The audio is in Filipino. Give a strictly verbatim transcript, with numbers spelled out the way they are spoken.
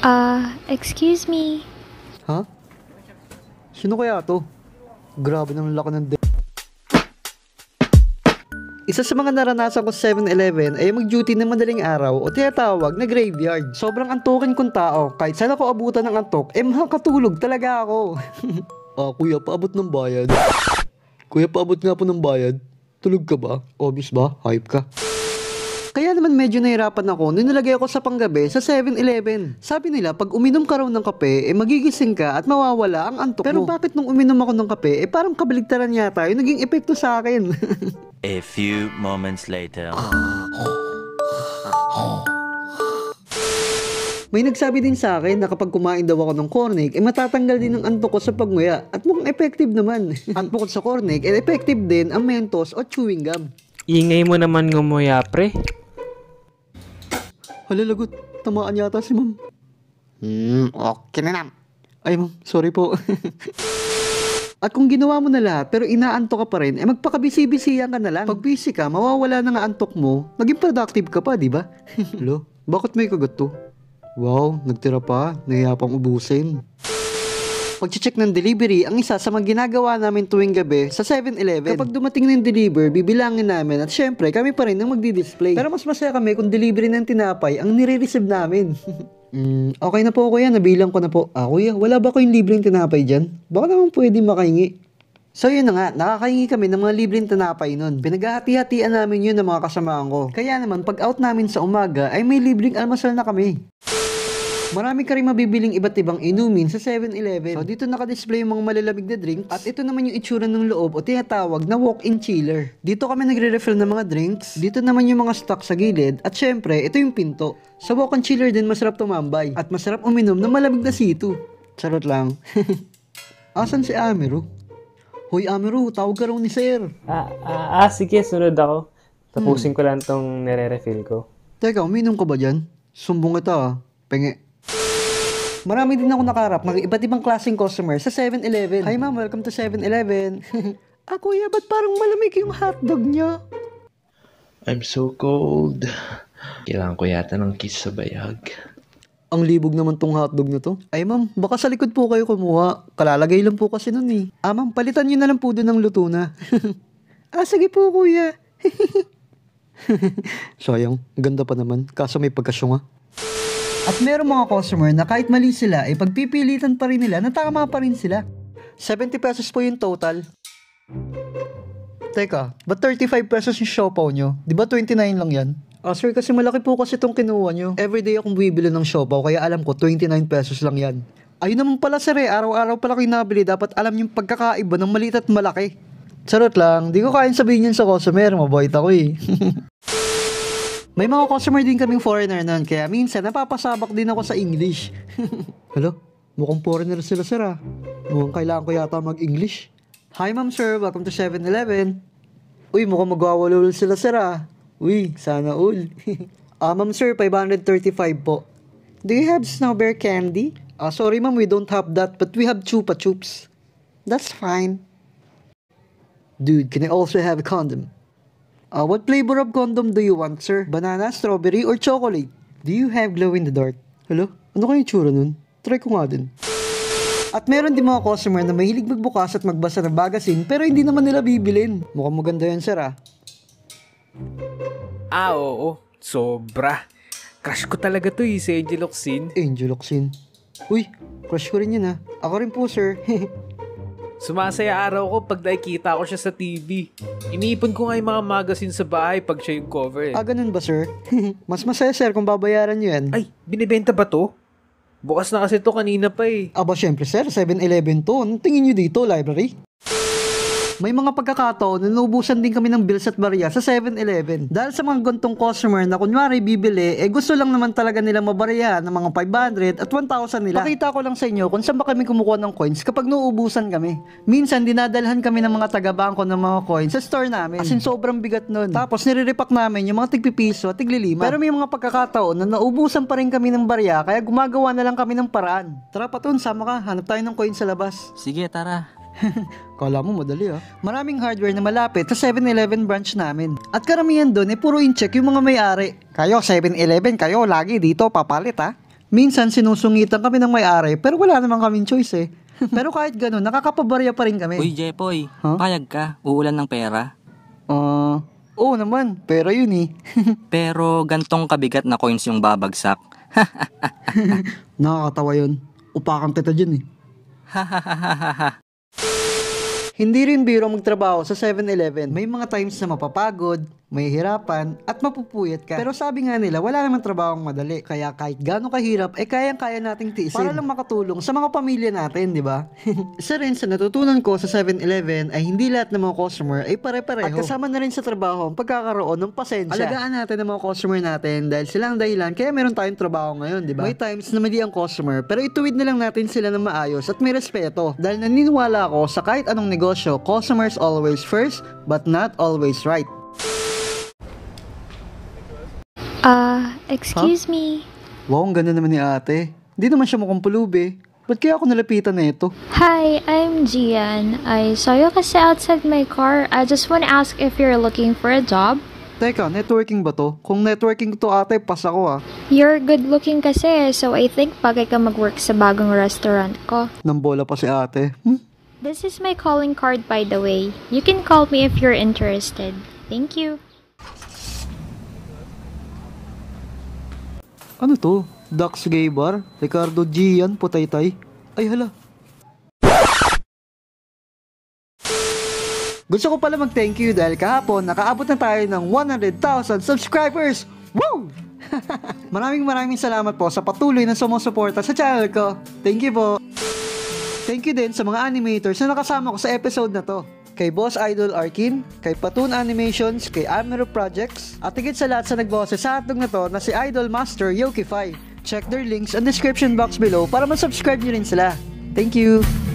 Ah, excuse me. Ha? Sino kaya to? Grabe naman laki ng de- Isa sa mga naranasan ko sa seven eleven ay mag-duty ng madaling araw o tinatawag na graveyard. Sobrang antukin kong tao, kahit saan ako abutan ng antok, eh makakatulog talaga ako. Ah, kuya, paabot ng bayad. Kuya, paabot nga po ng bayad. Tulog ka ba? Obvious ba? Hype ka. Kaya naman medyo nahirapan ako nung nilagay ako sa panggabi sa seven eleven. Sabi nila, pag uminom ka raw ng kape, eh magigising ka at mawawala ang antok mo. Pero bakit nung uminom ako ng kape, eh parang kabaligtaran yata yung naging epekto sa akin. A few moments later. May nagsabi din sa akin na kapag kumain daw ako ng cornic, eh matatanggal din ang antok ko sa pagnguya. At mukhang effective naman. At bukod sa cornic, eh effective din ang Mentos o chewing gum. Ingay mo naman ngumuya, pre. Halalagot, tamaan yata si ma'am. Hmm, okay na nam. Ay ma'am, sorry po. At kung ginawa mo na lahat pero inaantok ka pa rin, eh magpakabisi-bisiyan ka na lang. Pag busy ka, mawawala na nga antok mo, naging productive ka pa, di ba? Hello, bakit may kagat to? Wow, nagtira pa, nahiya pang ubusin. Pag-check ng delivery, ang isa sa mga ginagawa namin tuwing gabi sa seven eleven. Kapag dumating na yung deliver, bibilangin namin at syempre kami pa rin ang magdi-display. Pero mas masaya kami kung delivery ng tinapay ang nire-receive namin. mm, okay na po kuya, nabilang ko na po. Ah kuya, wala ba kayong libreng tinapay dyan? Baka naman pwede makahingi. So yun na nga, nakakahingi kami ng mga libreng tinapay nun. Pinaghahati-hatian namin yun ng mga kasamaan ko. Kaya naman pag out namin sa umaga ay may libreng almasal na kami. Marami ka rin mabibiling iba't ibang inumin sa seven eleven. So dito nakadisplay yung mga malalamig na drinks. At ito naman yung itsura ng loob o tinatawag na walk-in chiller. Dito kami nagre-refill ng mga drinks. Dito naman yung mga stock sa gilid. At syempre, ito yung pinto. Sa walk-in chiller din masarap tumambay. At masarap uminom ng malamig na situ. Charot lang. Asan si Amiro? Hoy Amiro, tawag ka raw ni sir. Ah, ah, ah sige, sunod ako. Tapusin ko lang tong nire-refill ko. Teka, uminom ka ba dyan? Sumbong kita ah. Penge. Marami din ako nakarap ng iba't ibang klaseng customer sa seven eleven. Hi ma'am, welcome to seven eleven. Ah kuya, ba't parang malamig yung hotdog niya? I'm so cold. Kailangan ko yata ng kiss sa bayag. Ang libog naman tong hotdog na to. Ay ma'am, baka sa likod po kayo kumuha. Kalalagay lang po kasi nun eh. Ah ma'am, palitan nyo na lang po doon ng luto na. Ah sige po kuya. Sayang, ganda pa naman. Kaso may pagkasyunga. At meron mga customer na kahit mali sila, ay pagpipilitan pa rin nila na tama pa rin sila. seventy pesos po yung total. Teka, ba't thirty-five pesos yung siopaw nyo? Di ba twenty-nine lang yan? Ah sir, kasi malaki po kasi itong kinuha nyo. Everyday akong bibili ng siopaw, kaya alam ko twenty-nine pesos lang yan. Ayun naman pala sir eh, araw-araw pala kayo nabili, dapat alam yung pagkakaiba ng maliit at malaki. Charot lang, di ko kayang sabihin yun sa customer, mabait ako eh. May mga customer din kaming foreigner nun, kaya minsan napapasabak din ako sa English. Hello? Mukhang foreigner sila sir ah. Mukhang kailangan ko yata mag-English. Hi ma'am sir, welcome to seven eleven. Uy, mukhang magwawalul sila sir ah. Uy, sana all. Ah ma'am sir, five thirty-five po. Do you have snow bear candy? Ah sorry ma'am, we don't have that, but we have chupa chups. That's fine. Dude, can I also have a condom? Uh, what flavor of condom do you want, sir? Banana, strawberry, or chocolate? Do you have glow in the dark? Hello? Ano kayo tsura nun? Try ko nga din. At meron din mga customer na mahilig magbukas at magbasa ng magazine pero hindi naman nila bibilin. Mukhang maganda yan, sir ah. Ah, oo. Sobra. Crush ko talaga to eh, si Angel Locsin. Angel Locsin? Uy, crush ko rin yun ah. Ako rin po, sir. Sumasaya araw ko pag nakikita ko siya sa T V. Iniipon ko nga yung mga magazine sa bahay pag siya yung cover eh. Ah, ganun ba sir? Mas masaya sir kung babayaran nyo yan. Ay, binibenta ba to? Bukas na kasi to kanina pa eh. Aba syempre sir, seven eleven to. Anong tingin nyo dito, library? May mga pagkakataon na naubusan din kami ng bills at barya sa seven eleven. Dahil sa mga gantong customer na kunwari bibili, eh gusto lang naman talaga nila mabarya ng mga five hundred at one thousand nila. Pakita ko lang sa inyo kung saan ba kami kumukuha ng coins kapag nauubusan kami. Minsan dinadalhan kami ng mga taga-bangko ng mga coins sa store namin. As in sobrang bigat nun. Tapos nire-repack namin yung mga tigpipiso at tiglilima. Pero may mga pagkakataon na naubusan pa rin kami ng barya kaya gumagawa na lang kami ng paraan. Tara Patun, sama ka. Hanap tayo ng coins sa labas. Sige, tara. Kala mo madali ah. Maraming hardware na malapit sa seven eleven branch namin. At karamihan doon eh puro in-check yung mga may-ari. Kayo seven eleven, kayo lagi dito papalit ah. Minsan sinusungitan kami ng may-ari pero wala naman kaming choice eh. Pero kahit ganun, nakakapabarya pa rin kami. Uy, Jepoy, Huh? payag ka. Uulan ng pera. Ah, oo naman, pero yun eh. Pero gantong kabigat na coins yung babagsak. Nakakatawa yun. Upakan kita dyan eh. Hindi rin biro magtrabaho sa seven eleven. May mga times na mapapagod, may hirapan, at mapupuyat ka. Pero sabi nga nila, wala namang trabahong madali. Kaya kahit gaano kahirap, eh kayang-kaya nating tiisin. Para lang makatulong sa mga pamilya natin, di ba? Isa rin sa natutunan ko sa seven eleven ay hindi lahat ng mga customer ay pare-pareho. At kasama na rin sa trabaho ang pagkakaroon ng pasensya. Alagaan natin ang mga customer natin dahil sila ang dahilan kaya meron tayong trabaho ngayon, di ba? May times na mali ang customer, pero ituwid na lang natin sila ng maayos at may respeto. Dahil naniniwala ako sa kahit anong negosyo, customers always first, but not always right. Uh, excuse me. Wow, ang ganda naman ni ate. Hindi naman siya mukhang pulubi. Ba't kaya ako nalapitan na ito? Hi, I'm Gian. I saw you kasi outside my car. I just want to ask if you're looking for a job. Teka, networking ba to? Kung networking to ate, pas ako ah. You're good looking kasi, so I think bagay ka mag-work sa bagong restaurant ko. Nambola pa si ate. Hmm? This is my calling card, by the way. You can call me if you're interested. Thank you. Ano to? Dax Gay Bar? Ricardo Gian? Putaytay? Ay hala. Gusto ko pala mag-thank you dahil kahapon nakaabot na tayo ng one hundred thousand subscribers! Woo! Maraming maraming salamat po sa patuloy na sumusuporta sa channel ko. Thank you po. Thank you din sa mga animators na nakasama ko sa episode na to. Kay Boss Idol Arkin, kay Patoon Animations, kay Amiro Projects, at higit sa lahat sa nagboses sa hotdog na to na si Idol Master Yokify. Check their links and description box below para ma-subscribe nyo rin sila. Thank you!